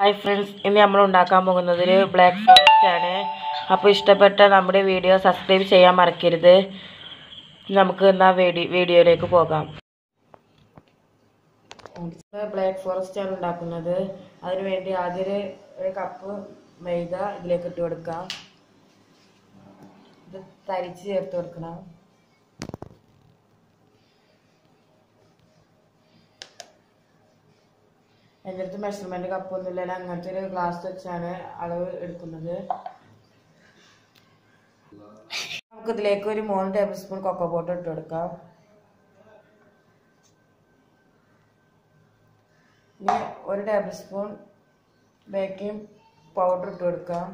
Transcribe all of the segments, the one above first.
Hi friends, ഇന്ന് നമ്മൾ ഉണ്ടാക്കാൻ പോകുന്നത് ഒരു ബ്ലാക്ക് ഫോറസ്റ്റ് ആണ്. അപ്പോൾ ഇഷ്ടപ്പെട്ട നമ്മുടെ വീഡിയോ സബ്സ്ക്രൈബ് ചെയ്യാൻ മറക്കരുത്. നമുക്ക് എന്നാൽ വീഡിയോയിലേക്ക് പോകാം. ബ്ലാക്ക് ഫോറസ്റ്റ് ആണ് ഉണ്ടാക്കുന്നത്. അതിനുവേണ്ടി ആദ്യം ഒരു കപ്പ് മൈദ ഇതിലേക്ക് ഇട്ട് കൊടുക്കാം. ഇത് തരിച്ച് ചേർത്ത് കൊടുക്കണം. എൻ്റെ അടുത്ത് മെഷർമെൻറ്റ് കപ്പൊന്നുമില്ല, അങ്ങനത്തെ ഒരു ഗ്ലാസ് വെച്ചാണ് അളവ് എടുക്കുന്നത്. നമുക്ക് ഇതിലേക്ക് ഒരു 3 ടേബിൾ സ്പൂൺ കൊക്കോ പൗഡർ ഇട്ട് കൊടുക്കാം. ഇനി 1 ടേബിൾ സ്പൂൺ ബേക്കിംഗ് പൗഡർ ഇട്ട് കൊടുക്കാം.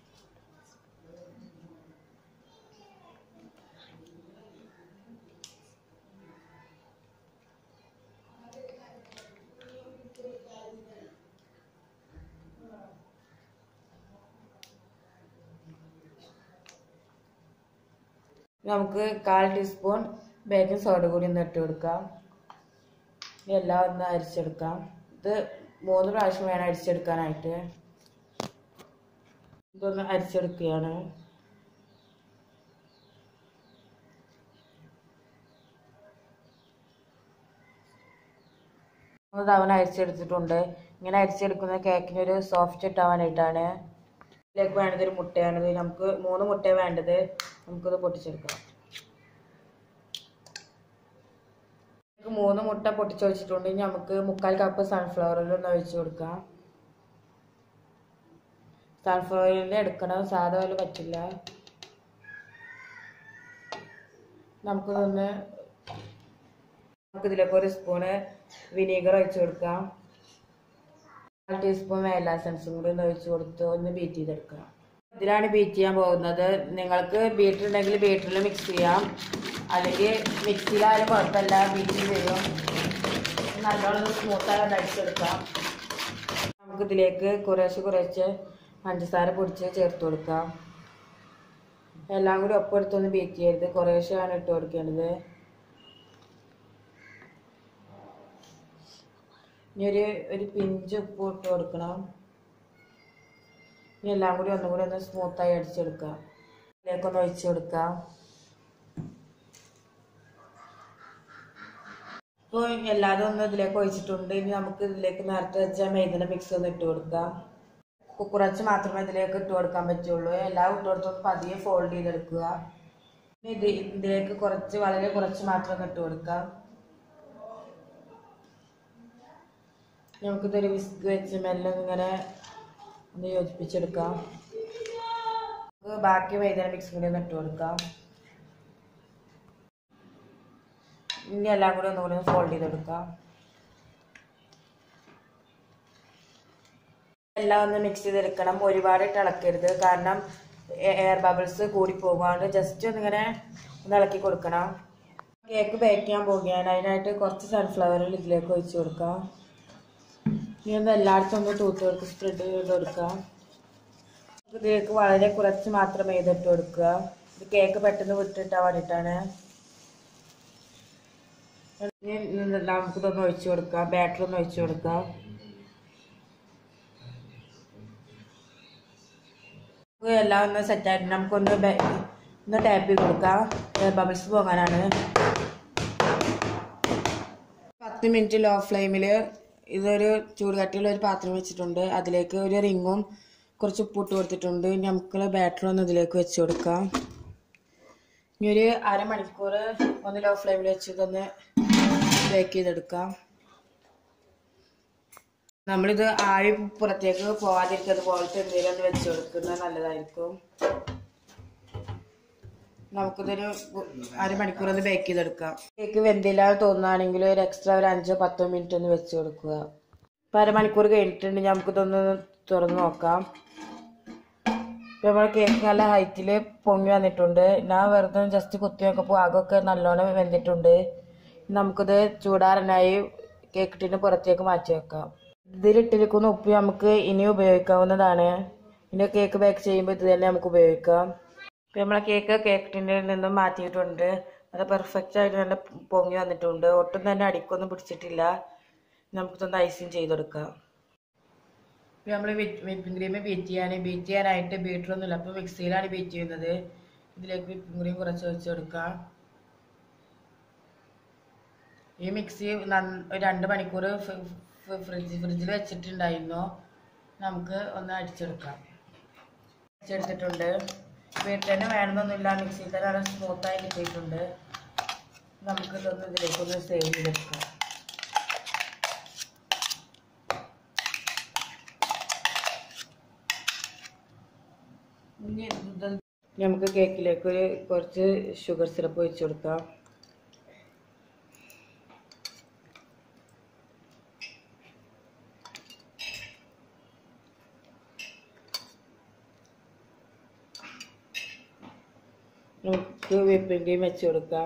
നമുക്ക് 1/4 ടീസ്പൂൺ ബേക്കിംഗ് സോഡ കൂടി ഒന്ന് ഇട്ട് കൊടുക്കാം. എല്ലാം ഒന്ന് അരിച്ചെടുക്കാം. ഇത് 3 പ്രാവശ്യം വേണം അരിച്ചെടുക്കാനായിട്ട്. ഇതൊന്ന് അരിച്ചെടുക്കുകയാണ്. 3 തവണ അരിച്ചെടുത്തിട്ടുണ്ട്. ഇങ്ങനെ അരിച്ചെടുക്കുന്ന കേക്കിനൊരു സോഫ്റ്റ് ഇട്ടാവാനായിട്ടാണ്. ഇതിലേക്ക് വേണ്ടത് ഒരു മുട്ടയാണിത്. നമുക്ക് 3 മുട്ട വേണ്ടത്. നമുക്കത് പൊട്ടിച്ചെടുക്കാം. 3 മുട്ട പൊട്ടിച്ച് വെച്ചിട്ടുണ്ട്. ഇനി നമുക്ക് 1/4 കപ്പ് സൺഫ്ലവർ ഓയിൽ ഒന്ന് ഒഴിച്ച് കൊടുക്കാം. സൺഫ്ലവർ ഓയിൽ എടുക്കണം, സാധാ ഓയിൽ പറ്റില്ല. നമുക്കിതിലേക്ക് 1 സ്പൂണ് വിനീഗർ ഒഴിച്ച് കൊടുക്കാം. 1/2 ടീസ്പൂൺ വാനില എസൻസും കൂടി ഒന്ന് ഒഴിച്ച് കൊടുത്ത് ഒന്ന് ബീറ്റ് ചെയ്തെടുക്കാം. ഇതിലാണ് ബീറ്റ് ചെയ്യാൻ പോകുന്നത്. നിങ്ങൾക്ക് ബീറ്റർ ഉണ്ടെങ്കിൽ ബീറ്ററിൽ മിക്സ് ചെയ്യാം, അല്ലെങ്കിൽ മിക്സിയിലായാലും കുഴപ്പമില്ല, ബീറ്റ് വരും. നല്ലോണം സ്മൂത്തായി അടിച്ചെടുക്കാം. നമുക്കിതിലേക്ക് കുറേശ്ശെ പഞ്ചസാര പൊടിച്ച് ചേർത്ത് കൊടുക്കാം. എല്ലാം കൂടി ഒപ്പം എടുത്തൊന്ന് ബീറ്റ് ചെയ്യരുത്, കുറേശ്ശെയാണ് ഇട്ട് കൊടുക്കേണ്ടത്. ഇനി ഒരു പിഞ്ച് ഉപ്പ് ഇട്ട് കൊടുക്കണം. ഇനി എല്ലാം കൂടി ഒന്നുകൂടി ഒന്ന് സ്മൂത്തായി അടിച്ചെടുക്കാം. ഇതിലേക്കൊന്ന് ഒഴിച്ച് കൊടുക്കാം. ഇപ്പോൾ എല്ലാതും ഒന്ന് ഇതിലേക്ക് ഒഴിച്ചിട്ടുണ്ട്. ഇനി നമുക്ക് ഇതിലേക്ക് നേരത്തെ വെച്ച മൈദയുടെ മിക്സ് ഒന്ന് ഇട്ട് കൊടുക്കാം. കുറച്ച് മാത്രമേ ഇതിലേക്ക് ഇട്ട് കൊടുക്കാൻ പറ്റുള്ളൂ. എല്ലാം ഇട്ട് കൊടുത്തൊന്ന് പതിയെ ഫോൾഡ് ചെയ്തെടുക്കുക. ഇതിലേക്ക് വളരെ കുറച്ച് മാത്രം ഇട്ട് കൊടുക്കാം. നമുക്കിതൊരു വിസ്ക് വെച്ച് മെല്ലെ ഇങ്ങനെ ഒന്ന് യോജിപ്പിച്ചെടുക്കാം. ബാക്കി മൈദയുടെ മിക്സ് കൂടി ഒന്ന് ഇട്ട് കൊടുക്കാം. ഇനി എല്ലാം കൂടി ഒന്നുകൂടി ഫോൾഡ് ചെയ്തെടുക്കാം. എല്ലാം ഒന്ന് മിക്സ് ചെയ്തെടുക്കണം. ഒരുപാട് ഇളക്കരുത്, കാരണം എയർ ബബിൾസ് കൂടി പോകാണ്ട് ജസ്റ്റ് ഒന്നിങ്ങനെ ഒന്ന് ഇളക്കി കൊടുക്കണം. കേക്ക് ബേക്ക് ചെയ്യാൻ പോവുകയാണ്. അതിനായിട്ട് കുറച്ച് സൺഫ്ലവർ ഓയിൽ ഇതിലേക്ക് ഒഴിച്ച് കൊടുക്കാം. ഇനി ഒന്ന് എല്ലായിടത്തും ഒന്ന് തൂത്ത് സ്പ്രെഡ് ചെയ്ത് കൊടുക്കാം. ഇതിലേക്ക് വളരെ കുറച്ച് മാത്രം മൈദ ഇട്ട് കൊടുക്കുക. ഇത് കേക്ക് പെട്ടെന്ന് വിട്ടിട്ടാൻ വേണ്ടിയിട്ടാണ്. നമുക്കിതൊന്ന് ഒഴിച്ചു കൊടുക്കാം. ബാറ്റർ ഒന്ന് ഒഴിച്ചു കൊടുക്കാം. എല്ലാം ഒന്ന് സെറ്റായിട്ട് നമുക്കൊന്ന് ടാപ്പ് ചെയ്ത് കൊടുക്കാം. ബബിൾസ് പോകാനാണ്. 10 മിനിറ്റ് ലോ ഫ്ലെയിമിൽ ഇതൊരു ചൂട് കട്ടിയുള്ള ഒരു പാത്രം വെച്ചിട്ടുണ്ട്. അതിലേക്ക് ഒരു റിങ്ങും കുറച്ച് ഉപ്പിട്ട് കൊടുത്തിട്ടുണ്ട്. നമുക്ക് ബാറ്റർ ഒന്ന് ഇതിലേക്ക് വെച്ച് കൊടുക്കാം. ഇനി ഒരു അരമണിക്കൂർ ഒന്ന് ലോ ഫ്ലെയിമിൽ വെച്ച് ഇതൊന്ന് ബേക്ക് ചെയ്തെടുക്കാം. നമ്മളിത് ആവി പുറത്തേക്ക് പോകാതിരിക്കുന്നത് പോലത്തെ എന്തെങ്കിലും ഒന്ന് വെച്ച് കൊടുക്കുന്നത് നല്ലതായിരിക്കും. നമുക്കിതൊരു അരമണിക്കൂർ ഒന്ന് ബേക്ക് ചെയ്തെടുക്കാം. കേക്ക് വെന്തില്ല തോന്നുകയാണെങ്കിൽ ഒരു എക്സ്ട്രാ ഒരു 5-10 മിനിറ്റ് ഒന്ന് വെച്ച് കൊടുക്കുക. ഇപ്പം അരമണിക്കൂർ കഴിഞ്ഞിട്ടുണ്ടെങ്കിൽ നമുക്കിതൊന്ന് തുറന്ന് നോക്കാം. ഇപ്പം നമ്മുടെ കേക്ക് നല്ല ഹൈറ്റിൽ പൊങ്ങി വന്നിട്ടുണ്ട്. ഞാൻ വെറുതെ ജസ്റ്റ് കുത്തി നോക്കുമ്പോൾ ആകമൊക്കെ നല്ലോണം വെന്തിട്ടുണ്ട്. നമുക്കിത് ചൂടാറാനായി കേക്ക് ടിന് പുറത്തേക്ക് മാറ്റി വെക്കാം. ഇതിലിട്ടിരിക്കുന്ന ഉപ്പ് നമുക്ക് ഇനി ഉപയോഗിക്കാവുന്നതാണ്. ഇനി കേക്ക് ബേക്ക് ചെയ്യുമ്പോൾ ഇത് തന്നെ നമുക്ക് ഉപയോഗിക്കാം. ഇപ്പം നമ്മളെ കേക്ക് ടിന്നിൽ നിന്നും മാറ്റിയിട്ടുണ്ട്. അത് പെർഫെക്റ്റ് ആയിട്ട് നല്ല പൊങ്ങി വന്നിട്ടുണ്ട്. ഒട്ടും തന്നെ അടിക്കൊന്നും പിടിച്ചിട്ടില്ല. നമുക്കിതൊന്ന് ഐസിങ് ചെയ്തെടുക്കാം. ഇപ്പം നമ്മൾ വിപ്പിംഗ് ക്രീം ബീറ്റ് ചെയ്യാനായിട്ട് ബീറ്ററൊന്നുമില്ല. അപ്പോൾ മിക്സിയിലാണ് ബീറ്റ് ചെയ്യുന്നത്. ഇതിലേക്ക് വിപ്പിംഗ് ക്രീം കുറച്ച് വെച്ച് കൊടുക്കാം. ഈ മിക്സി 2 മണിക്കൂർ ഫ്രിഡ്ജിൽ വെച്ചിട്ടുണ്ടായിരുന്നു. നമുക്ക് ഒന്ന് അടിച്ചെടുക്കാം. അടിച്ചെടുത്തിട്ടുണ്ട്. വീട്ടിൽ തന്നെ വേണമെന്നൊന്നുമില്ല, മിക്സിയിൽ തന്നെ നല്ല സ്മൂത്തായി കിട്ടിയിട്ടുണ്ട്. നമുക്ക് ഇതൊന്ന് ഇതിലേക്കൊന്ന് സേവ് ചെയ്തെടുക്കാം. നമുക്ക് കേക്കിലേക്ക് കുറച്ച് ഷുഗർ സിറപ്പ് ഒഴിച്ചു കൊടുക്കാം. നമുക്ക് വിപ്പിംഗ് ക്രീം വെച്ച് കൊടുക്കാം.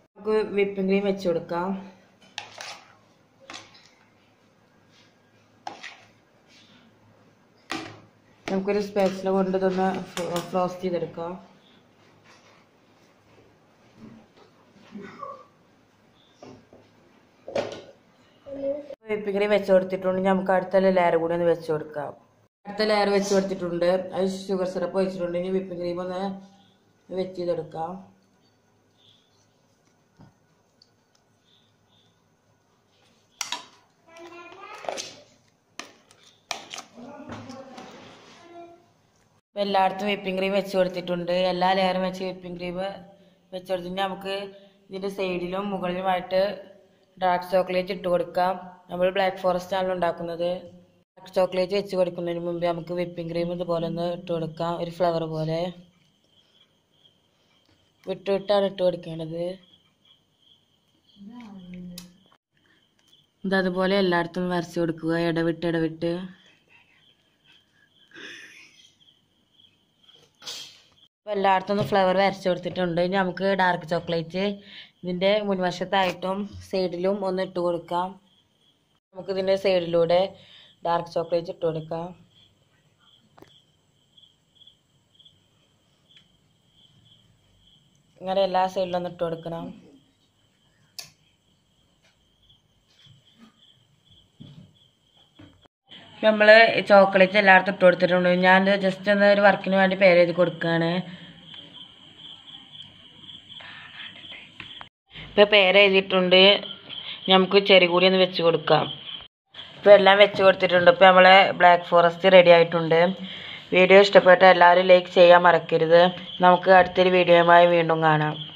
നമുക്കൊരു സ്പാച്ചില കൊണ്ട് ഇതൊന്ന് ഫ്രോസ്റ്റ് ചെയ്തെടുക്കാം. വിപ്പിംഗ് ക്രീം വെച്ച് കൊടുത്തിട്ടുണ്ട്. നമുക്ക് അടുത്ത ലെയർ കൂടി ഒന്ന് വെച്ച് കൊടുക്കാം. അടുത്ത ലെയർ വെച്ച് കൊടുത്തിട്ടുണ്ട്. അത് ഷുഗർ സിറപ്പ് വെച്ചിട്ടുണ്ട്. ഇനി വിപ്പിംഗ് ക്രീം ഒന്ന് വെച്ച് ചെയ്തെടുക്കാം. എല്ലായിടത്തും വിപ്പിംഗ് ക്രീം വെച്ച് കൊടുത്തിട്ടുണ്ട്. എല്ലാ ലെയറും വെച്ച് വിപ്പിംഗ് ക്രീം വെച്ച് കൊടുത്തിട്ട് നമുക്ക് ഇതിൻ്റെ സൈഡിലും മുകളിലുമായിട്ട് ഡാർക്ക് ചോക്ലേറ്റ് ഇട്ട് കൊടുക്കാം. നമ്മൾ ബ്ലാക്ക് ഫോറസ്റ്റ് ആണ് ഉണ്ടാക്കുന്നത്. ഡാർക്ക് ചോക്ലേറ്റ് വെച്ച് കൊടുക്കുന്നതിന് മുമ്പ് നമുക്ക് വിപ്പിംഗ് ക്രീം ഇതുപോലെ ഒന്ന് ഇട്ട് കൊടുക്കാം. ഒരു ഫ്ലവർ പോലെ വിട്ടിട്ടാണ് ഇട്ട് കൊടുക്കേണ്ടത്. ഇതതുപോലെ എല്ലായിടത്തും വരച്ച് കൊടുക്കുക, ഇടവിട്ട്. അപ്പോൾ എല്ലായിടത്തും ഒന്ന് ഫ്ലവർ വരച്ച് കൊടുത്തിട്ടുണ്ട്. ഇനി നമുക്ക് ഡാർക്ക് ചോക്ലേറ്റ് ഇതിൻ്റെ മുൻവശത്തായിട്ടും സൈഡിലും ഒന്ന് ഇട്ട് കൊടുക്കാം. നമുക്കിതിൻ്റെ സൈഡിലൂടെ ഡാർക്ക് ചോക്ലേറ്റ് ഇട്ട് കൊടുക്കാം. ഇങ്ങനെ എല്ലാ സൈഡിലും ഒന്ന് ഇട്ട് കൊടുക്കണം. നമ്മൾ ചോക്ലേറ്റ് എല്ലായിടത്തും ഇട്ട് കൊടുത്തിട്ടുണ്ട്. ഞാൻ ജസ്റ്റ് ഒന്ന് ഒരു വർക്കിന് വേണ്ടി പേര് എഴുതി കൊടുക്കുകയാണ്. ഇപ്പോൾ പേര് എഴുതിയിട്ടുണ്ട്. നമുക്ക് ചെറി കൂടി ഒന്ന് വെച്ച് കൊടുക്കാം. ഇപ്പോൾ എല്ലാം വെച്ച് കൊടുത്തിട്ടുണ്ട്. ഇപ്പോൾ നമ്മളെ ബ്ലാക്ക് ഫോറസ്റ്റ് റെഡി ആയിട്ടുണ്ട്. വീഡിയോ ഇഷ്ടപ്പെട്ട എല്ലാവരും ലൈക്ക് ചെയ്യാൻ മറക്കരുത്. നമുക്ക് അടുത്തൊരു വീഡിയോയുമായി വീണ്ടും കാണാം.